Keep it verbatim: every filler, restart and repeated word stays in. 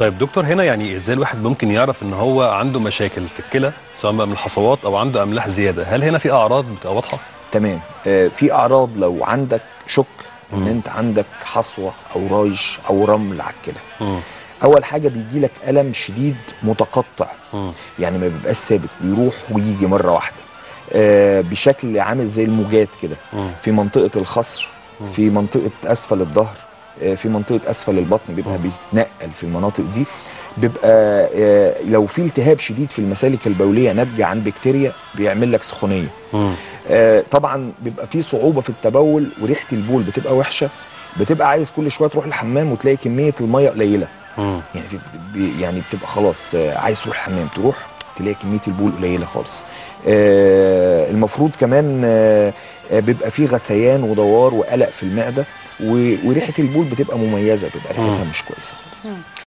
طيب دكتور، هنا يعني ازاي الواحد ممكن يعرف ان هو عنده مشاكل في الكلى سواء بقى من الحصوات او عنده املاح زياده؟ هل هنا في اعراض بتبقى واضحه؟ تمام. آه في اعراض لو عندك شك ان مم. انت عندك حصوه او ريش او رمل على الكلى. مم. اول حاجه بيجي لك الم شديد متقطع، مم. يعني ما بيبقاش ثابت، بيروح ويجي مره واحده، آه بشكل عامل زي الموجات كده، في منطقه الخصر، في منطقه اسفل الظهر، آه في منطقه اسفل البطن، بيبقى مم. بيتنقل في المناطق دي. بيبقى آه لو في التهاب شديد في المسالك البوليه ناتجه عن بكتيريا بيعمل لك سخونيه. مم. آه طبعا بيبقى في صعوبه في التبول، وريحه البول بتبقى وحشه، بتبقى عايز كل شويه تروح الحمام وتلاقي كميه الميه قليله. مم. يعني في يعني بتبقى خلاص عايز تروح الحمام، تروح تلاقي كميه البول قليله خالص. آه المفروض كمان آه بيبقى فيه غثيان ودوار وقلق في المعده، وريحه البول بتبقى مميزه، بيبقى ريحتها مش كويسه خالص.